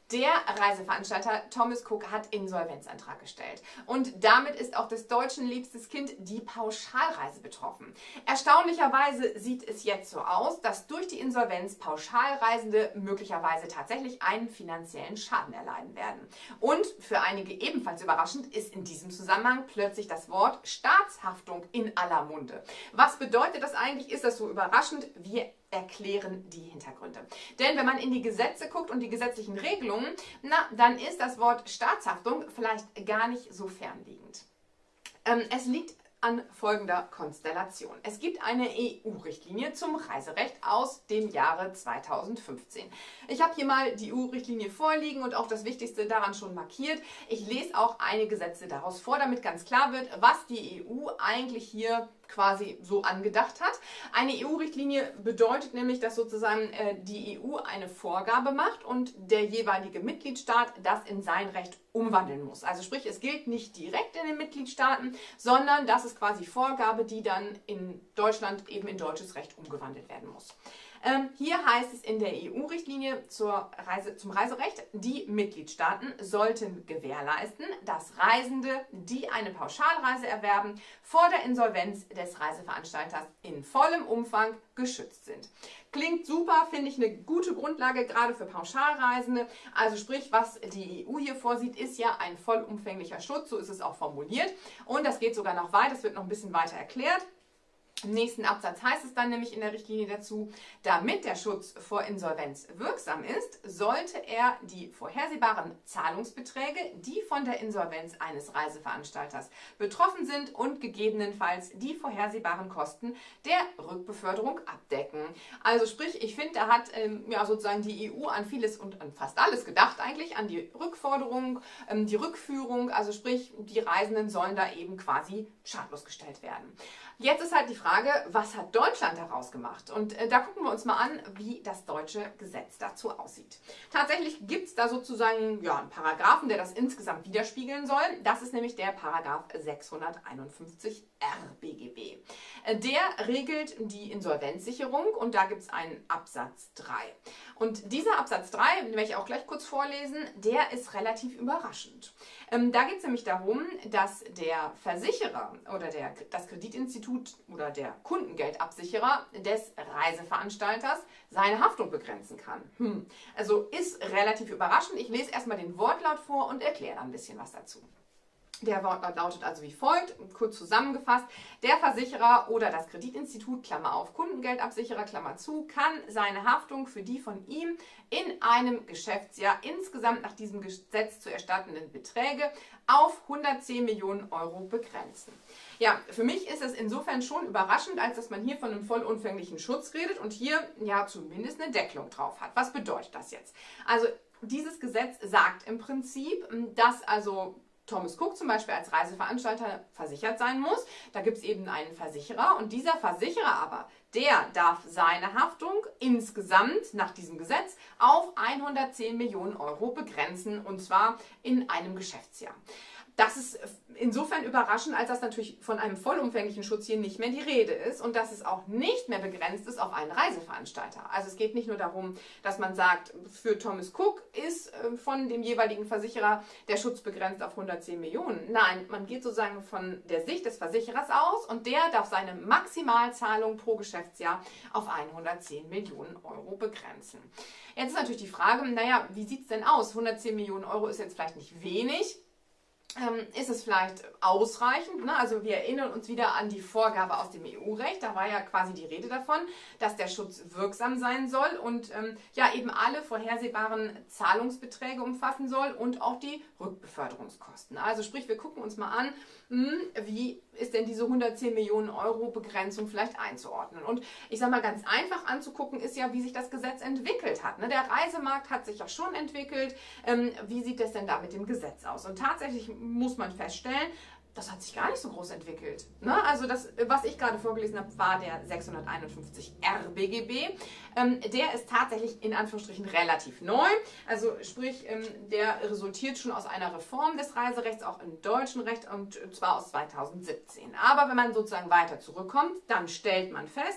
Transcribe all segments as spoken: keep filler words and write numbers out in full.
Der Reiseveranstalter Thomas Cook hat Insolvenzantrag gestellt. Und damit ist auch des Deutschen liebstes Kind, die Pauschalreise, betroffen. Erstaunlicherweise sieht es jetzt so aus, dass durch die Insolvenz Pauschalreisende möglicherweise tatsächlich einen finanziellen Schaden erleiden werden. Und für einige ebenfalls überraschend ist in diesem Zusammenhang plötzlich das Wort Staatshaftung in aller Munde. Was bedeutet das eigentlich? Ist das so überraschend? Wir erklären die Hintergründe. Denn wenn man in die Gesetze guckt und die gesetzlichen Regelungen, na, dann ist das Wort Staatshaftung vielleicht gar nicht so fernliegend. Ähm, es liegt an folgender Konstellation. Es gibt eine E U-Richtlinie zum Reiserecht aus dem Jahre zweitausendfünfzehn. Ich habe hier mal die E U-Richtlinie vorliegen und auch das Wichtigste daran schon markiert. Ich lese auch einige Sätze daraus vor, damit ganz klar wird, was die E U eigentlich hier quasi so angedacht hat. Eine E U-Richtlinie bedeutet nämlich, dass sozusagen äh, die E U eine Vorgabe macht und der jeweilige Mitgliedstaat das in sein Recht umwandeln muss. Also sprich, es gilt nicht direkt in den Mitgliedstaaten, sondern das ist quasi Vorgabe, die dann in Deutschland eben in deutsches Recht umgewandelt werden muss. Ähm, hier heißt es in der E U-Richtlinie zur Reise, zum Reiserecht, die Mitgliedstaaten sollten gewährleisten, dass Reisende, die eine Pauschalreise erwerben, vor der Insolvenz des Reiseveranstalters in vollem Umfang geschützt sind. Klingt super, finde ich eine gute Grundlage, gerade für Pauschalreisende. Also sprich, was die E U hier vorsieht, ist ja ein vollumfänglicher Schutz, so ist es auch formuliert. Und das geht sogar noch weiter, das wird noch ein bisschen weiter erklärt. Im nächsten Absatz heißt es dann nämlich in der Richtlinie dazu, damit der Schutz vor Insolvenz wirksam ist, sollte er die vorhersehbaren Zahlungsbeträge, die von der Insolvenz eines Reiseveranstalters betroffen sind und gegebenenfalls die vorhersehbaren Kosten der Rückbeförderung abdecken. Also sprich, ich finde, da hat ähm, ja sozusagen die E U an vieles und an fast alles gedacht eigentlich, an die Rückforderung, ähm, die Rückführung, also sprich, die Reisenden sollen da eben quasi schadlos gestellt werden. Jetzt ist halt die Frage, was hat Deutschland daraus gemacht? Und äh, da gucken wir uns mal an, wie das deutsche Gesetz dazu aussieht. Tatsächlich gibt es da sozusagen ja, einen Paragraphen, der das insgesamt widerspiegeln soll. Das ist nämlich der Paragraph sechshunderteinundfünfzig R B G B. Äh, der regelt die Insolvenzsicherung und da gibt es einen Absatz drei. Und dieser Absatz drei, den werde ich auch gleich kurz vorlesen, der ist relativ überraschend. Ähm, da geht es nämlich darum, dass der Versicherer oder der, das Kreditinstitut oder der Kundengeldabsicherer des Reiseveranstalters seine Haftung begrenzen kann. Hm. Also ist relativ überraschend. Ich lese erstmal den Wortlaut vor und erkläre dann ein bisschen was dazu. Der Wortlaut lautet also wie folgt, kurz zusammengefasst: Der Versicherer oder das Kreditinstitut, Klammer auf, Kundengeldabsicherer, Klammer zu, kann seine Haftung für die von ihm in einem Geschäftsjahr insgesamt nach diesem Gesetz zu erstattenden Beträge auf hundertzehn Millionen Euro begrenzen. Ja, für mich ist es insofern schon überraschend, als dass man hier von einem vollumfänglichen Schutz redet und hier ja zumindest eine Deckelung drauf hat. Was bedeutet das jetzt? Also dieses Gesetz sagt im Prinzip, dass also Thomas Cook zum Beispiel als Reiseveranstalter versichert sein muss. Da gibt es eben einen Versicherer und dieser Versicherer aber, der darf seine Haftung insgesamt nach diesem Gesetz auf hundertzehn Millionen Euro begrenzen und zwar in einem Geschäftsjahr. Das ist insofern überraschend, als dass natürlich von einem vollumfänglichen Schutz hier nicht mehr die Rede ist und dass es auch nicht mehr begrenzt ist auf einen Reiseveranstalter. Also es geht nicht nur darum, dass man sagt, für Thomas Cook ist von dem jeweiligen Versicherer der Schutz begrenzt auf hundertzehn Millionen. Nein, man geht sozusagen von der Sicht des Versicherers aus und der darf seine Maximalzahlung pro Geschäftsjahr auf hundertzehn Millionen Euro begrenzen. Jetzt ist natürlich die Frage, naja, wie sieht es denn aus? hundertzehn Millionen Euro ist jetzt vielleicht nicht wenig. Ähm, ist es vielleicht ausreichend? Ne? Also wir erinnern uns wieder an die Vorgabe aus dem E U-Recht. Da war ja quasi die Rede davon, dass der Schutz wirksam sein soll und ähm, ja eben alle vorhersehbaren Zahlungsbeträge umfassen soll und auch die Rückbeförderungskosten. Also sprich, wir gucken uns mal an, mh, wie ist denn diese hundertzehn Millionen Euro Begrenzung vielleicht einzuordnen. Und ich sage mal, ganz einfach anzugucken ist ja, wie sich das Gesetz entwickelt hat. Ne? Der Reisemarkt hat sich ja schon entwickelt. Ähm, wie sieht es denn da mit dem Gesetz aus? Und tatsächlich muss man feststellen, das hat sich gar nicht so groß entwickelt. Ne? Also das, was ich gerade vorgelesen habe, war der sechshunderteinundfünfzig R B G B. Ähm, der ist tatsächlich in Anführungsstrichen relativ neu. Also sprich, ähm, der resultiert schon aus einer Reform des Reiserechts, auch im deutschen Recht, und zwar aus zweitausendsiebzehn. Aber wenn man sozusagen weiter zurückkommt, dann stellt man fest,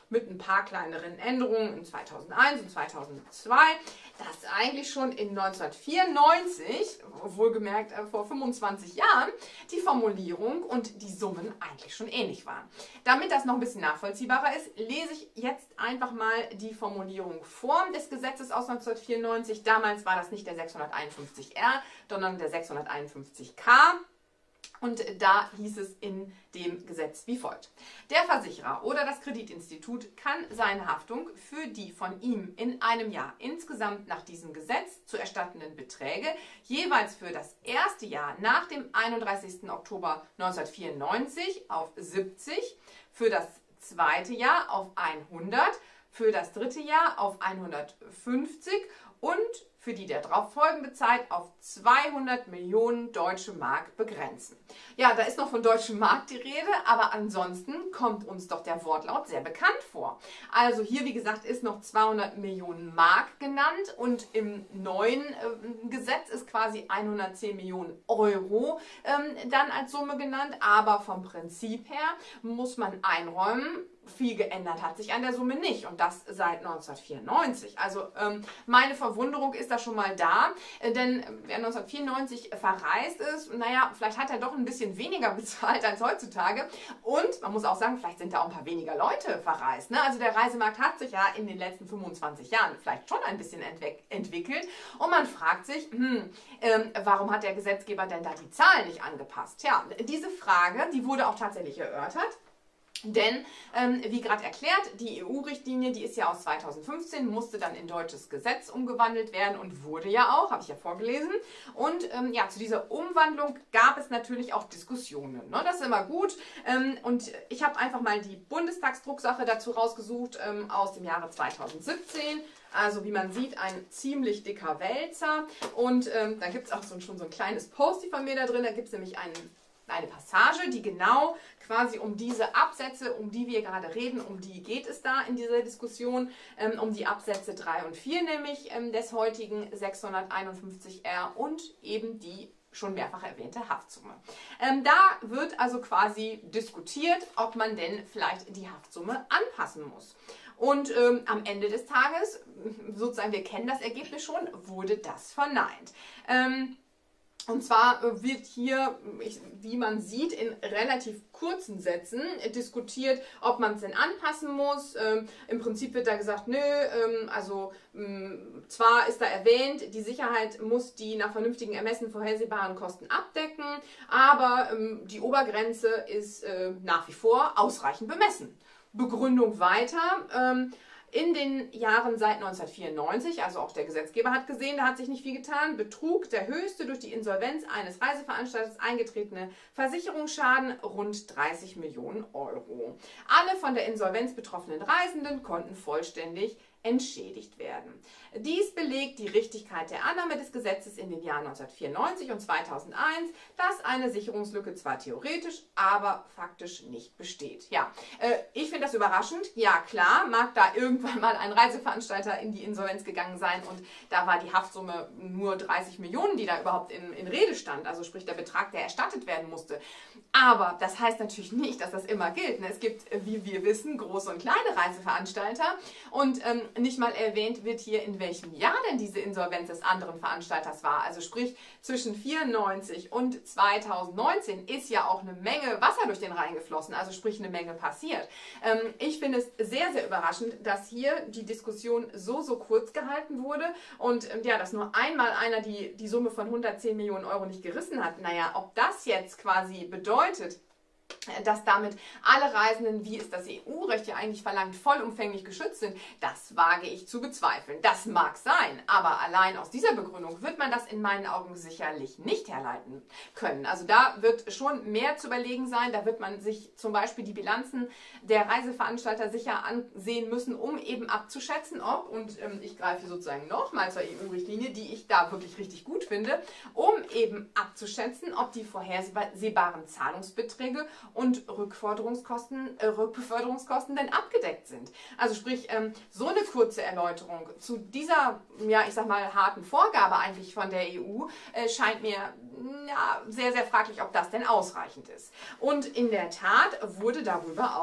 mit ein paar kleineren Änderungen in zweitausendeins und zweitausendzwei, dass eigentlich schon in neunzehnhundertvierundneunzig, wohlgemerkt äh, vor fünfundzwanzig Jahren, die Formulierung und die Summen eigentlich schon ähnlich waren. Damit das noch ein bisschen nachvollziehbarer ist, lese ich jetzt einfach mal die Formulierung vor des Gesetzes aus neunzehnhundertvierundneunzig. Damals war das nicht der sechshunderteinundfünfzig R, sondern der sechshunderteinundfünfzig K. Und da hieß es in dem Gesetz wie folgt. Der Versicherer oder das Kreditinstitut kann seine Haftung für die von ihm in einem Jahr insgesamt nach diesem Gesetz zu erstattenden Beträge jeweils für das erste Jahr nach dem einunddreißigsten Oktober neunzehnhundertvierundneunzig auf siebzig, für das zweite Jahr auf hundert, für das dritte Jahr auf hundertfünfzig und für die der darauffolgende Zeit auf zweihundert Millionen deutsche Mark begrenzen. Ja, da ist noch von deutschen Mark die Rede, aber ansonsten kommt uns doch der Wortlaut sehr bekannt vor. Also hier, wie gesagt, ist noch zweihundert Millionen Mark genannt und im neuen äh, Gesetz ist quasi hundertzehn Millionen Euro ähm, dann als Summe genannt, aber vom Prinzip her muss man einräumen, viel geändert hat sich an der Summe nicht und das seit neunzehnhundertvierundneunzig. Also ähm, meine Verwunderung ist da schon mal da, äh, denn wer neunzehnhundertvierundneunzig verreist ist, naja, vielleicht hat er doch ein bisschen weniger bezahlt als heutzutage und man muss auch sagen, vielleicht sind da auch ein paar weniger Leute verreist. Ne? Also der Reisemarkt hat sich ja in den letzten fünfundzwanzig Jahren vielleicht schon ein bisschen entwick entwickelt und man fragt sich, hm, ähm, warum hat der Gesetzgeber denn da die Zahlen nicht angepasst? Ja, diese Frage, die wurde auch tatsächlich erörtert. Denn, ähm, wie gerade erklärt, die E U-Richtlinie, die ist ja aus zweitausendfünfzehn, musste dann in deutsches Gesetz umgewandelt werden und wurde ja auch, habe ich ja vorgelesen. Und ähm, ja, zu dieser Umwandlung gab es natürlich auch Diskussionen. Ne? Das ist immer gut. Ähm, und ich habe einfach mal die Bundestagsdrucksache dazu rausgesucht ähm, aus dem Jahre zweitausendsiebzehn. Also wie man sieht, ein ziemlich dicker Wälzer. Und ähm, da gibt es auch so, schon so ein kleines Postie von mir da drin. Da gibt es nämlich einen eine Passage, die genau quasi um diese Absätze, um die wir gerade reden, um die geht es da in dieser Diskussion, ähm, um die Absätze drei und vier nämlich ähm, des heutigen sechshunderteinundfünfzig R und eben die schon mehrfach erwähnte Haftsumme. Ähm, da wird also quasi diskutiert, ob man denn vielleicht die Haftsumme anpassen muss. Und ähm, am Ende des Tages, sozusagen wir kennen das Ergebnis schon, wurde das verneint. Ähm, Und zwar wird hier, wie man sieht, in relativ kurzen Sätzen diskutiert, ob man es denn anpassen muss. Ähm, Im Prinzip wird da gesagt, nö, ähm, also ähm, zwar ist da erwähnt, die Sicherheit muss die nach vernünftigen Ermessen vorhersehbaren Kosten abdecken, aber ähm, die Obergrenze ist äh, nach wie vor ausreichend bemessen. Begründung weiter. Ähm, In den Jahren seit neunzehnhundertvierundneunzig, also auch der Gesetzgeber hat gesehen, da hat sich nicht viel getan, betrug der höchste durch die Insolvenz eines Reiseveranstalters eingetretene Versicherungsschaden rund dreißig Millionen Euro. Alle von der Insolvenz betroffenen Reisenden konnten vollständig entschädigt werden. Dies belegt die Richtigkeit der Annahme des Gesetzes in den Jahren neunzehnhundertvierundneunzig und zweitausendeins, dass eine Sicherungslücke zwar theoretisch, aber faktisch nicht besteht. Ja, äh, ich finde das überraschend. Ja, klar, mag da irgendwann mal ein Reiseveranstalter in die Insolvenz gegangen sein und da war die Haftsumme nur dreißig Millionen, die da überhaupt in, in Rede stand, also sprich der Betrag, der erstattet werden musste. Aber das heißt natürlich nicht, dass das immer gilt. Es gibt, wie wir wissen, große und kleine Reiseveranstalter und ähm, nicht mal erwähnt wird hier, in welchem Jahr denn diese Insolvenz des anderen Veranstalters war. Also sprich, zwischen vierundneunzig und zweitausendneunzehn ist ja auch eine Menge Wasser durch den Rhein geflossen, also sprich eine Menge passiert. Ähm, ich finde es sehr, sehr überraschend, dass hier die Diskussion so, so kurz gehalten wurde und ähm, ja, dass nur einmal einer die, die Summe von hundertzehn Millionen Euro nicht gerissen hat. Naja, ob das jetzt quasi bedeutet, dass damit alle Reisenden, wie es das E U-Recht ja eigentlich verlangt, vollumfänglich geschützt sind, das wage ich zu bezweifeln. Das mag sein, aber allein aus dieser Begründung wird man das in meinen Augen sicherlich nicht herleiten können. Also da wird schon mehr zu überlegen sein, da wird man sich zum Beispiel die Bilanzen der Reiseveranstalter sicher ansehen müssen, um eben abzuschätzen, ob, und ähm, ich greife sozusagen nochmal zur E U-Richtlinie, die ich da wirklich richtig gut finde, um eben abzuschätzen, ob die vorhersehbaren Zahlungsbeträge und Rückforderungskosten, äh, Rückbeförderungskosten denn abgedeckt sind. Also sprich, ähm, so eine kurze Erläuterung zu dieser, ja, ich sag mal, harten Vorgabe eigentlich von der E U äh, scheint mir ja, sehr, sehr fraglich, ob das denn ausreichend ist. Und in der Tat wurde darüber auch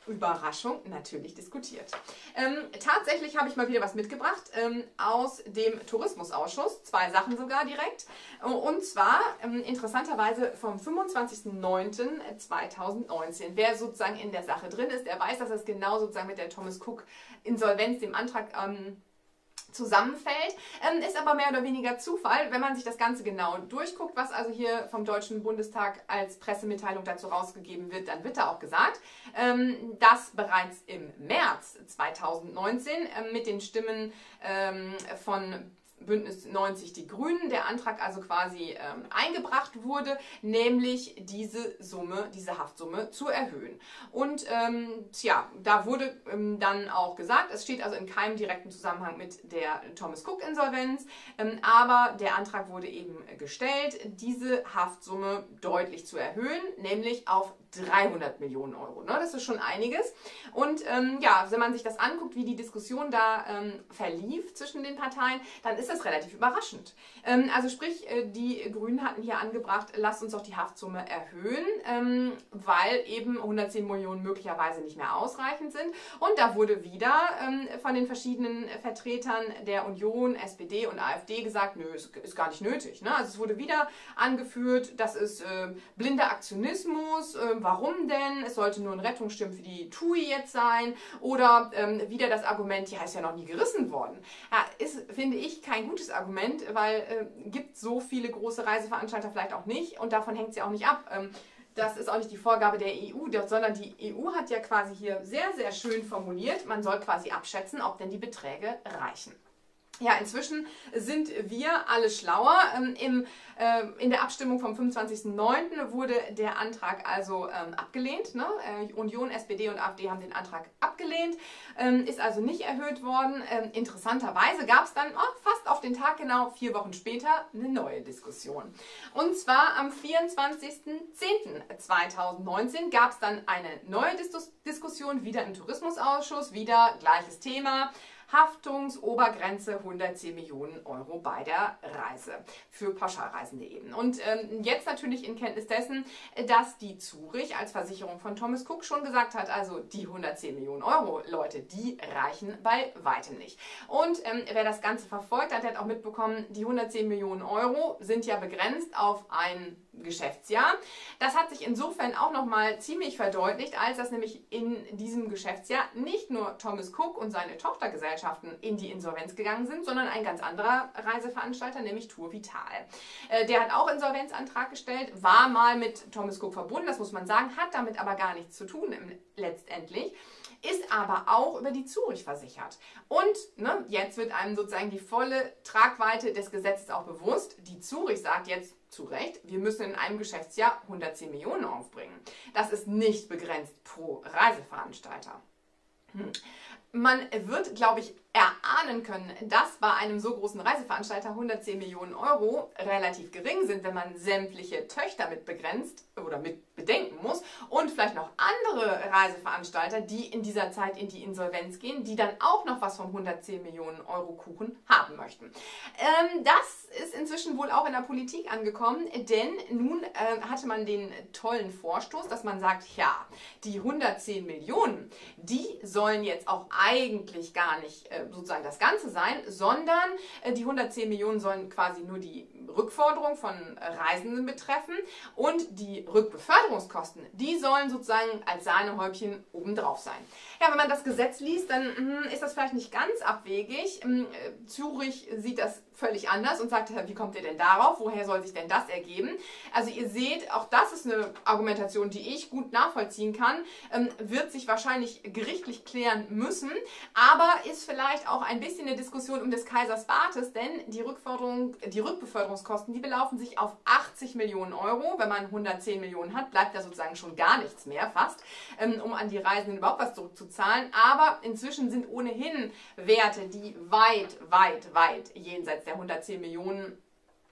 Überraschung, natürlich diskutiert. Ähm, tatsächlich habe ich mal wieder was mitgebracht ähm, aus dem Tourismusausschuss, zwei Sachen sogar direkt. Und zwar ähm, interessanterweise vom fünfundzwanzigsten neunten zweitausendneunzehn. Wer sozusagen in der Sache drin ist, der weiß, dass das genau sozusagen mit der Thomas Cook Insolvenz, dem Antrag, ähm, zusammenfällt, ähm, ist aber mehr oder weniger Zufall, wenn man sich das Ganze genau durchguckt, was also hier vom Deutschen Bundestag als Pressemitteilung dazu rausgegeben wird, dann wird da auch gesagt, ähm, dass bereits im März zweitausendneunzehn ähm, mit den Stimmen ähm, von Bündnis neunzig Die Grünen der Antrag also quasi ähm, eingebracht wurde, nämlich diese Summe, diese Haftsumme zu erhöhen. Und ähm, tja, da wurde ähm, dann auch gesagt, es steht also in keinem direkten Zusammenhang mit der Thomas Cook Insolvenz, ähm, aber der Antrag wurde eben gestellt, diese Haftsumme deutlich zu erhöhen, nämlich auf dreihundert Millionen Euro. Ne? Das ist schon einiges. Und ähm, ja, wenn man sich das anguckt, wie die Diskussion da ähm, verlief zwischen den Parteien, dann ist das relativ überraschend. Ähm, also sprich, äh, die Grünen hatten hier angebracht, lasst uns doch die Haftsumme erhöhen, ähm, weil eben hundertzehn Millionen möglicherweise nicht mehr ausreichend sind. Und da wurde wieder ähm, von den verschiedenen Vertretern der Union, S P D und AfD gesagt, nö, ist, ist gar nicht nötig. Ne? Also es wurde wieder angeführt, das ist äh, blinder Aktionismus, äh, warum denn? Es sollte nur ein Rettungsschirm für die T U I jetzt sein. Oder ähm, wieder das Argument, ja, ist ja noch nie gerissen worden. Ja, ist, finde ich, kein gutes Argument, weil äh, gibt so viele große Reiseveranstalter vielleicht auch nicht und davon hängt es ja auch nicht ab. Ähm, das ist auch nicht die Vorgabe der E U, sondern die E U hat ja quasi hier sehr, sehr schön formuliert, man soll quasi abschätzen, ob denn die Beträge reichen. Ja, inzwischen sind wir alle schlauer. Ähm, im, äh, in der Abstimmung vom fünfundzwanzigsten neunten wurde der Antrag also ähm, abgelehnt. Ne? Äh, Union, S P D und AfD haben den Antrag abgelehnt, ähm, ist also nicht erhöht worden. Ähm, interessanterweise gab es dann oh, fast auf den Tag genau vier Wochen später eine neue Diskussion. Und zwar am vierundzwanzigsten zehnten zweitausendneunzehn gab es dann eine neue Dis Diskussion, wieder im Tourismusausschuss, wieder gleiches Thema. Haftungsobergrenze hundertzehn Millionen Euro bei der Reise für Pauschalreisende eben. Und ähm, jetzt natürlich in Kenntnis dessen, dass die Zurich als Versicherung von Thomas Cook schon gesagt hat, also die hundertzehn Millionen Euro, Leute, die reichen bei weitem nicht. Und ähm, wer das Ganze verfolgt hat, hat auch mitbekommen, die hundertzehn Millionen Euro sind ja begrenzt auf ein Geschäftsjahr. Das hat sich insofern auch nochmal ziemlich verdeutlicht, als dass nämlich in diesem Geschäftsjahr nicht nur Thomas Cook und seine Tochtergesellschaften in die Insolvenz gegangen sind, sondern ein ganz anderer Reiseveranstalter, nämlich Tour Vital. Äh, der hat auch Insolvenzantrag gestellt, war mal mit Thomas Cook verbunden, das muss man sagen, hat damit aber gar nichts zu tun im, letztendlich. Ist aber auch über die Zurich versichert. Und ne, jetzt wird einem sozusagen die volle Tragweite des Gesetzes auch bewusst. Die Zurich sagt jetzt zu Recht, wir müssen in einem Geschäftsjahr hundertzehn Millionen aufbringen. Das ist nicht begrenzt pro Reiseveranstalter. Hm. Man wird, glaube ich, erahnen können, dass bei einem so großen Reiseveranstalter hundertzehn Millionen Euro relativ gering sind, wenn man sämtliche Töchter mit begrenzt oder mit bedenken muss und vielleicht noch andere Reiseveranstalter, die in dieser Zeit in die Insolvenz gehen, die dann auch noch was vom hundertzehn Millionen Euro Kuchen haben möchten. Ähm, das ist inzwischen wohl auch in der Politik angekommen, denn nun äh, hatte man den tollen Vorstoß, dass man sagt, ja, die hundertzehn Millionen, die sollen jetzt auch eigentlich gar nicht äh, sozusagen das Ganze sein, sondern äh, die hundertzehn Millionen sollen quasi nur die Rückforderung von Reisenden betreffen und die Rückbeförderungskosten, die sollen sozusagen als Sahnehäubchen obendrauf sein. Ja, wenn man das Gesetz liest, dann mh, ist das vielleicht nicht ganz abwegig. Ähm, Zurich sieht das völlig anders und sagt, wie kommt ihr denn darauf? Woher soll sich denn das ergeben? Also ihr seht, auch das ist eine Argumentation, die ich gut nachvollziehen kann, ähm, wird sich wahrscheinlich gerichtlich klären müssen, aber ist vielleicht auch ein bisschen eine Diskussion um des Kaisers Bartes, denn die Rückforderung, die Rückbeförderungskosten, die belaufen sich auf achtzig Millionen Euro. Wenn man hundertzehn Millionen hat, bleibt da sozusagen schon gar nichts mehr fast, ähm, um an die Reisenden überhaupt was zurückzuzahlen. Aber inzwischen sind ohnehin Werte, die weit, weit, weit jenseits der hundertzehn Millionen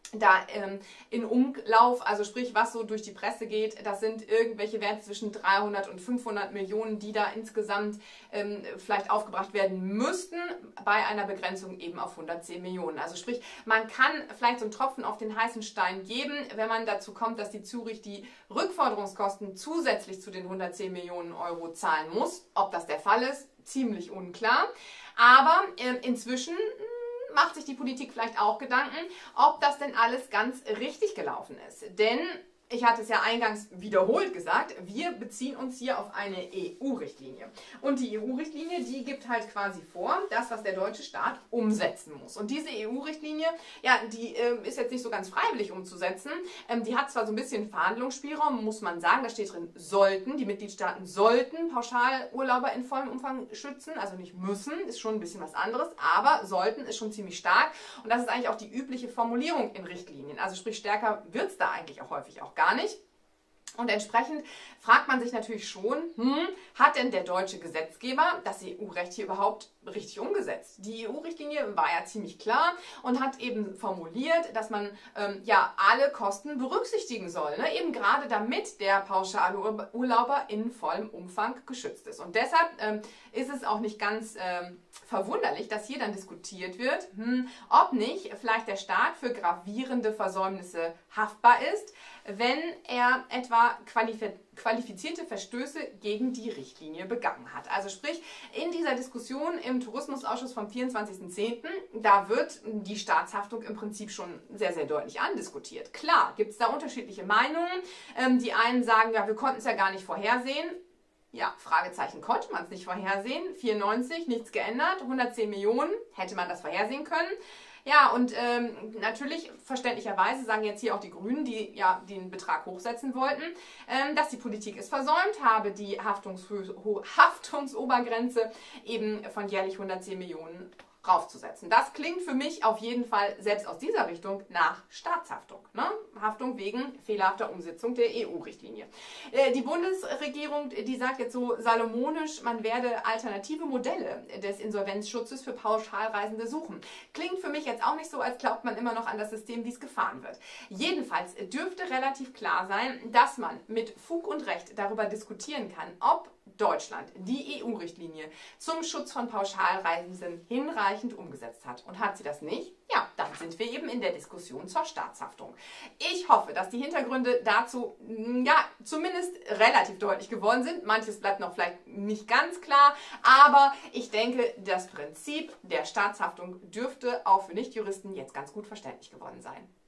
da ähm, in Umlauf, also sprich, was so durch die Presse geht, das sind irgendwelche Werte zwischen dreihundert und fünfhundert Millionen, die da insgesamt ähm, vielleicht aufgebracht werden müssten, bei einer Begrenzung eben auf hundertzehn Millionen. Also sprich, man kann vielleicht so einen Tropfen auf den heißen Stein geben, wenn man dazu kommt, dass die Zürich die Rückforderungskosten zusätzlich zu den hundertzehn Millionen Euro zahlen muss. Ob das der Fall ist, ziemlich unklar. Aber äh, inzwischen macht sich die Politik vielleicht auch Gedanken, ob das denn alles ganz richtig gelaufen ist. Denn, ich hatte es ja eingangs wiederholt gesagt, wir beziehen uns hier auf eine E U-Richtlinie. Und die E U-Richtlinie, die gibt halt quasi vor, das, was der deutsche Staat umsetzen muss. Und diese E U-Richtlinie, ja, die äh, ist jetzt nicht so ganz freiwillig umzusetzen. Ähm, die hat zwar so ein bisschen Verhandlungsspielraum, muss man sagen, da steht drin, sollten, die Mitgliedstaaten sollten Pauschalurlauber in vollem Umfang schützen, also nicht müssen, ist schon ein bisschen was anderes, aber sollten ist schon ziemlich stark. Und das ist eigentlich auch die übliche Formulierung in Richtlinien. Also sprich, stärker wird es da eigentlich auch häufig auch gar nicht. Und entsprechend fragt man sich natürlich schon, hm, hat denn der deutsche Gesetzgeber das E U-Recht hier überhaupt richtig umgesetzt? Die E U-Richtlinie war ja ziemlich klar und hat eben formuliert, dass man ähm, ja alle Kosten berücksichtigen soll, ne? Eben gerade damit der Pauschalurlauber in vollem Umfang geschützt ist. Und deshalb ähm, ist es auch nicht ganz ähm, verwunderlich, dass hier dann diskutiert wird, hm, ob nicht vielleicht der Staat für gravierende Versäumnisse haftbar ist, wenn er etwa qualifizierte Verstöße gegen die Richtlinie begangen hat. Also sprich, in dieser Diskussion im Tourismusausschuss vom vierundzwanzigsten zehnten, da wird die Staatshaftung im Prinzip schon sehr, sehr deutlich andiskutiert. Klar, gibt es da unterschiedliche Meinungen. Ähm, die einen sagen, ja, wir konnten es ja gar nicht vorhersehen. Ja, Fragezeichen, konnte man es nicht vorhersehen. vierundneunzig, nichts geändert, hundertzehn Millionen, hätte man das vorhersehen können. Ja, und ähm, natürlich, verständlicherweise sagen jetzt hier auch die Grünen, die ja den Betrag hochsetzen wollten, ähm, dass die Politik es versäumt habe, die Haftungshö- Haftungsobergrenze eben von jährlich hundertzehn Millionen raufzusetzen. Das klingt für mich auf jeden Fall selbst aus dieser Richtung nach Staatshaftung. Ne? Haftung wegen fehlerhafter Umsetzung der E U-Richtlinie. Äh, die Bundesregierung, die sagt jetzt so salomonisch, man werde alternative Modelle des Insolvenzschutzes für Pauschalreisende suchen. Klingt für mich jetzt auch nicht so, als glaubt man immer noch an das System, wie es gefahren wird. Jedenfalls dürfte relativ klar sein, dass man mit Fug und Recht darüber diskutieren kann, ob Deutschland die E U-Richtlinie zum Schutz von Pauschalreisenden hinreichend umgesetzt hat. Und hat sie das nicht? Ja, dann sind wir eben in der Diskussion zur Staatshaftung. Ich hoffe, dass die Hintergründe dazu ja zumindest relativ deutlich geworden sind. Manches bleibt noch vielleicht nicht ganz klar, aber ich denke, das Prinzip der Staatshaftung dürfte auch für Nichtjuristen jetzt ganz gut verständlich geworden sein.